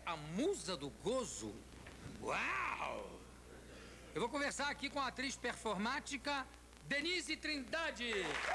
A Musa do Gozo? Uau! Eu vou conversar aqui com a atriz performática Denise Trindade.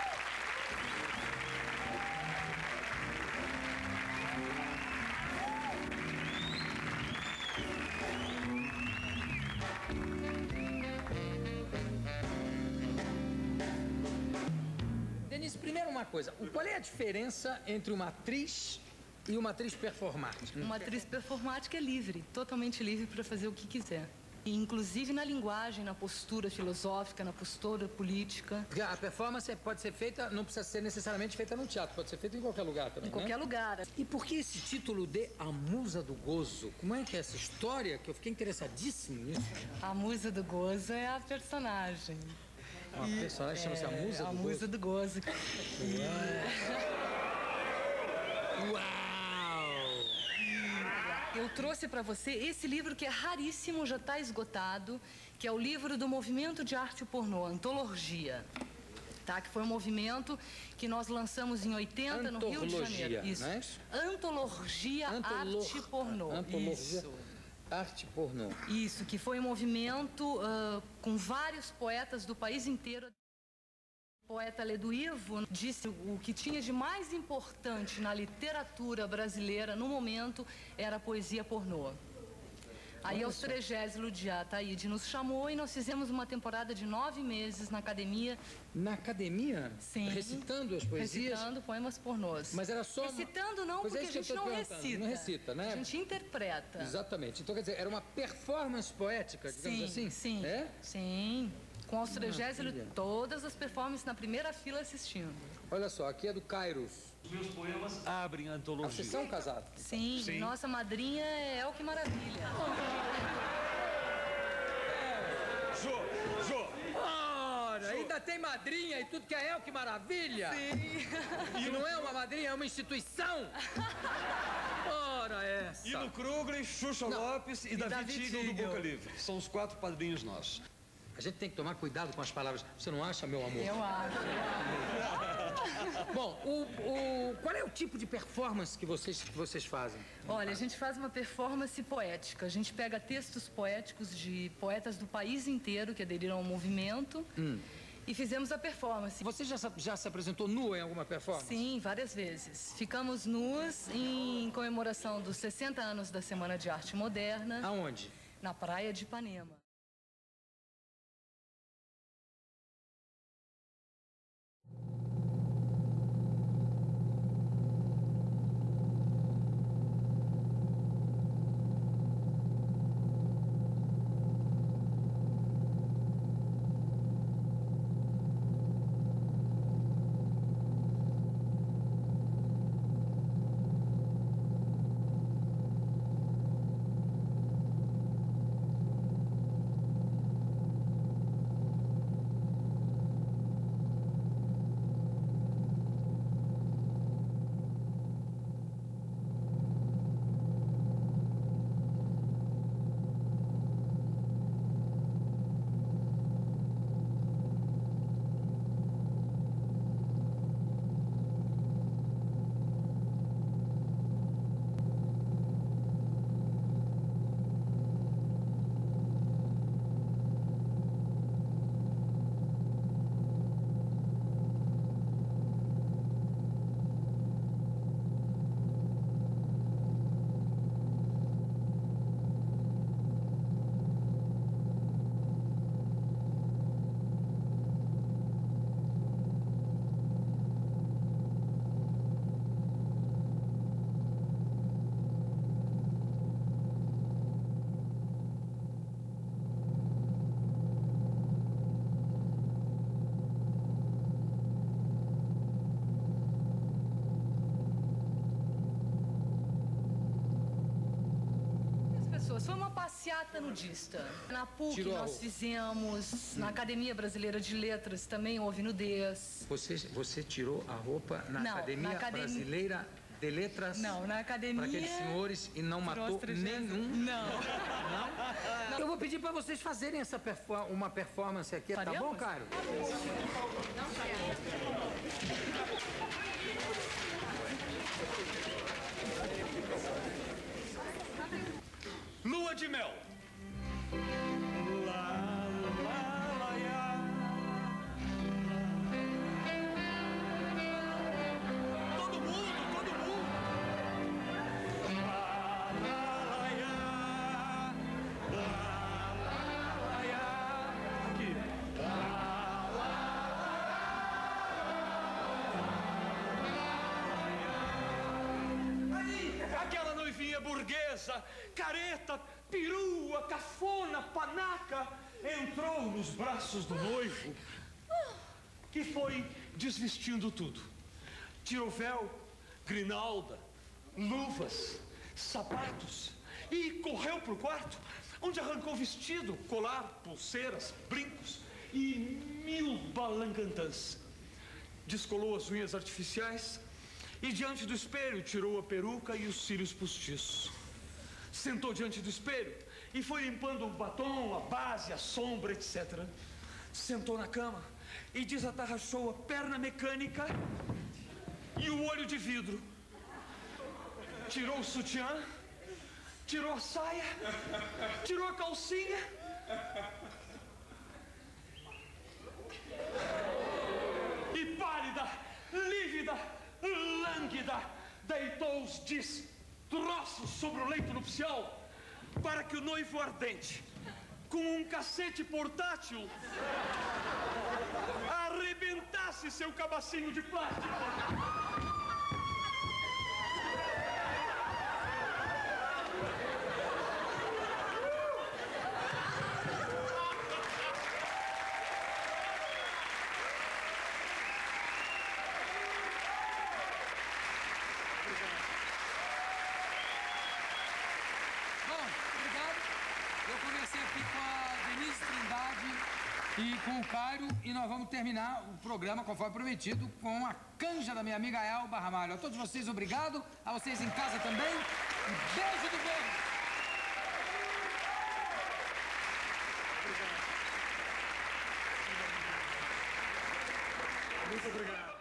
Denise, primeiro uma coisa. Qual é a diferença entre uma atriz e uma atriz performática? Uma atriz performática é livre, totalmente livre para fazer o que quiser. E, inclusive na linguagem, na postura filosófica, na postura política. Porque a performance pode ser feita, não precisa ser necessariamente feita no teatro, pode ser feita em qualquer lugar também, Em qualquer lugar. E por que esse título de A Musa do Gozo? Como é que é essa história? Que eu fiquei interessadíssimo nisso. A Musa do Gozo é a personagem. A personagem chama-se A Musa do Gozo? A Musa do Gozo. Uau! Eu trouxe para você esse livro que é raríssimo, já está esgotado, que é o livro do Movimento de Arte Pornô, Antologia. Tá? Que foi um movimento que nós lançamos em 80 no Rio de Janeiro. Isso. Né? Antologia Arte Pornô. Antologia Isso. Arte Pornô. Isso, que foi um movimento com vários poetas do país inteiro. O poeta Ledo Ivo disse o que tinha de mais importante na literatura brasileira no momento era a poesia pornô. Aí aos 30º dia a Taíde nos chamou e nós fizemos uma temporada de 9 meses na academia. Na academia? Sim. Recitando as poesias? Recitando poemas pornôs. Mas era só... Recitando não, porque a gente não recita. Não recita, né? A gente interpreta. Exatamente. Então, quer dizer, era uma performance poética, digamos assim? Sim, é? Sim. Com aos 30º, todas as performances na primeira fila assistindo. Olha só, aqui é do Kairos. Os meus poemas abrem a antologia. Vocês são casados? Sim, nossa madrinha é El Que Maravilha. Jô! Ora, ainda tem madrinha e tudo que é El Que Maravilha? Sim. E não é uma madrinha, é uma instituição? Ora essa. E no Kruglen, Xuxa Lopes e Davi Tigel do Boca Livre. São os 4 padrinhos nossos. A gente tem que tomar cuidado com as palavras. Você não acha, meu amor? Eu acho. Bom, qual é o tipo de performance que vocês fazem? Olha, a gente faz uma performance poética. A gente pega textos poéticos de poetas do país inteiro que aderiram ao movimento e fizemos a performance. Você já se apresentou nua em alguma performance? Sim, várias vezes. Ficamos nus em comemoração dos 60 anos da Semana de Arte Moderna. Aonde? Na praia de Ipanema. Foi uma passeata nudista. Na PUC nós fizemos, na Academia Brasileira de Letras também houve nudez. Você tirou a roupa na Academia Brasileira de Letras? Não, na academia... Para aqueles senhores e não matou nenhum? Não. Não? Eu vou pedir para vocês fazerem uma performance aqui, tá bom, Cairo? Não, mel. Lá, lá, lá, ia. Todo mundo, todo mundo. Lá, lá, lá, ia. Lá, lá, lá, ia. Aqui. Lá, lá. Aí, aquela noivinha burguesa, careta, perua, cafona, panaca, entrou nos braços do noivo, que foi desvestindo tudo. Tirou véu, grinalda, luvas, sapatos e correu para o quarto, onde arrancou vestido, colar, pulseiras, brincos e 1000 balangandãs. Descolou as unhas artificiais e diante do espelho tirou a peruca e os cílios postiços. Sentou diante do espelho e foi limpando o batom, a base, a sombra, etc. Sentou na cama e desatarrachou a perna mecânica e o olho de vidro. Tirou o sutiã, tirou a saia, tirou a calcinha. E pálida, lívida, lânguida, deitou os destroços sobre o leito nupcial para que o noivo ardente, com um cacete portátil, arrebentasse seu cabacinho de plástico. E com o Cairo, e nós vamos terminar o programa, conforme prometido, com a canja da minha amiga Elba Ramalho. A todos vocês, obrigado. A vocês em casa também. Um beijo do gordo. Muito obrigado.